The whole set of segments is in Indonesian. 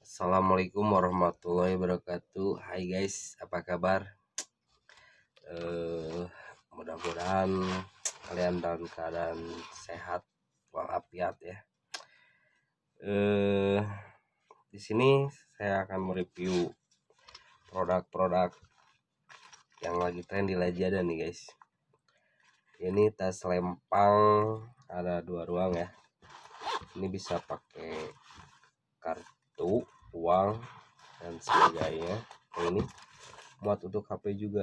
Assalamualaikum warahmatullahi wabarakatuh. Hai guys, apa kabar? Mudah-mudahan kalian dalam keadaan sehat walafiat ya. Di sini saya akan mereview produk-produk yang lagi tren di Lazada nih guys. Ini tas lempang, ada 2 ruang ya. Ini bisa pakai kartu, uang, dan sebagainya. Ini muat untuk HP juga,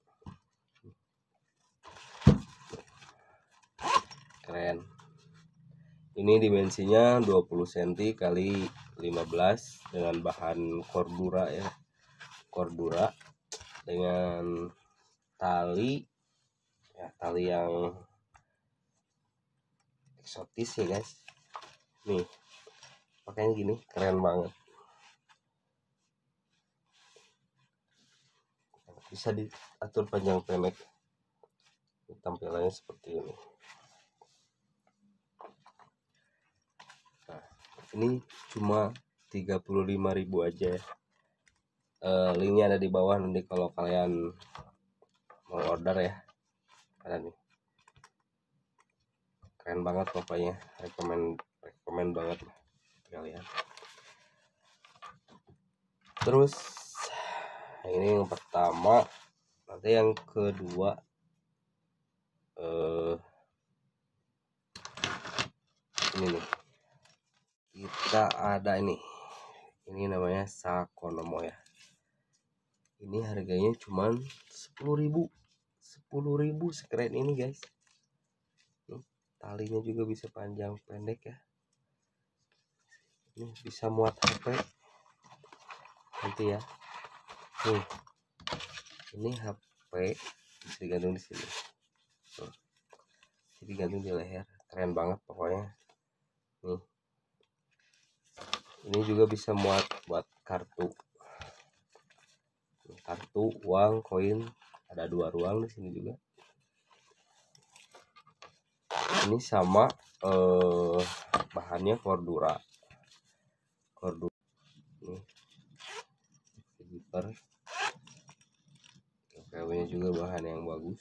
keren. Ini dimensinya 20 cm kali 15 dengan bahan Cordura ya, Cordura dengan tali ya, tali yang eksotis ya guys. Nih pakainya gini, keren banget. Bisa diatur panjang pendek. Tampilannya seperti ini. Nah, ini cuma 35.000 aja ya. Linknya ada di bawah nanti kalau kalian mau order ya. Ada nih, keren banget pokoknya, rekomen banget lah kalian. Terus ini yang pertama, nanti yang kedua ini nih, kita ada ini namanya Sakonomo ya. Ini harganya cuman 10.000 sekeren ini guys. Nih, talinya juga bisa panjang pendek ya. Ini bisa muat HP nanti ya. Nih, ini HP bisa digantung di sini. Jadi gantung di leher, keren banget pokoknya. Nih, ini juga bisa muat buat kartu, uang, koin. Ada 2 ruang di sini juga. Ini sama bahannya Cordura. Nih, zipper. KW-nya juga bahan yang bagus.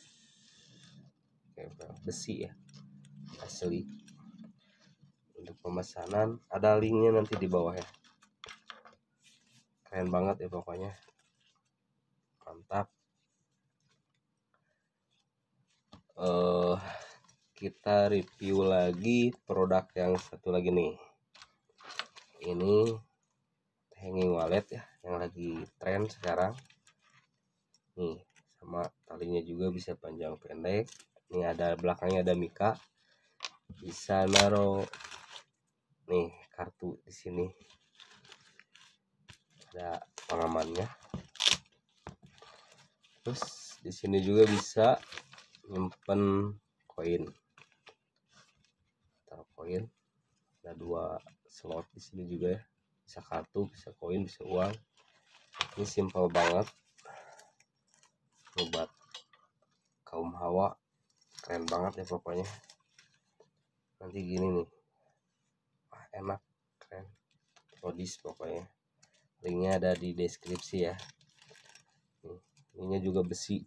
Besi ya, asli. Untuk pemesanan ada linknya nanti di bawah ya. Keren banget ya pokoknya, mantap. Kita review lagi produk yang satu lagi nih. Ini hanging wallet ya, yang lagi tren sekarang. Nih, sama talinya juga bisa panjang pendek. Ini ada belakangnya ada mika, bisa naruh nih kartu di sini. Ada pengamannya. Terus di sini juga bisa nyimpen koin. Taruh koin. Ada 2 slot di sini juga ya. Bisa kartu, bisa koin, bisa uang. Ini simple banget. Buat kaum hawa, keren banget ya pokoknya. Nanti gini nih, enak, keren, modis pokoknya. Linknya ada di deskripsi ya. Ininya juga besi,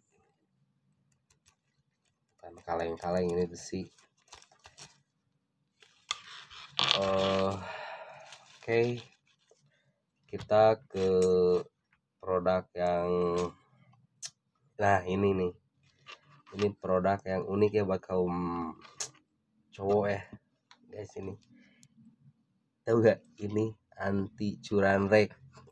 kan kaleng-kaleng, ini besi. Oke, kita ke produk yang ini nih. Ini produk yang unik ya buat kaum cowok ya guys. Ini tahu gak, ini anti curanrek,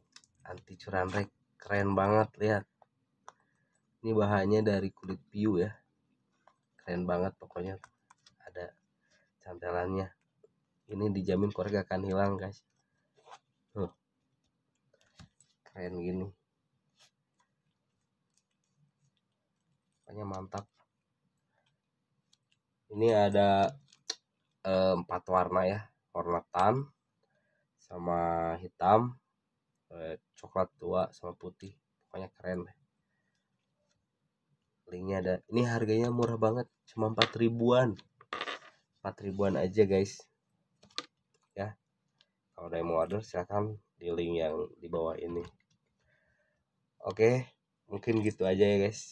keren banget. Lihat, ini bahannya dari kulit piu ya, keren banget pokoknya. Ada cantelannya, ini dijamin korek gak akan hilang guys. Keren gini, pokoknya mantap. Ini ada 4 warna ya, warna tan sama hitam, coklat tua sama putih. Pokoknya keren. Linknya ada. Ini harganya murah banget, cuma 4 ribuan aja guys ya. Kalau ada yang mau order silahkan di link yang di bawah ini. Oke, mungkin gitu aja ya guys.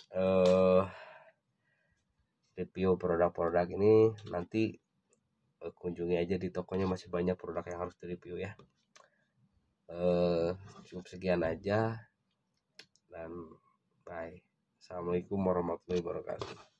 Review produk-produk ini nanti kunjungi aja di tokonya, masih banyak produk yang harus direview ya. Cukup sekian aja dan bye. Assalamualaikum warahmatullahi wabarakatuh.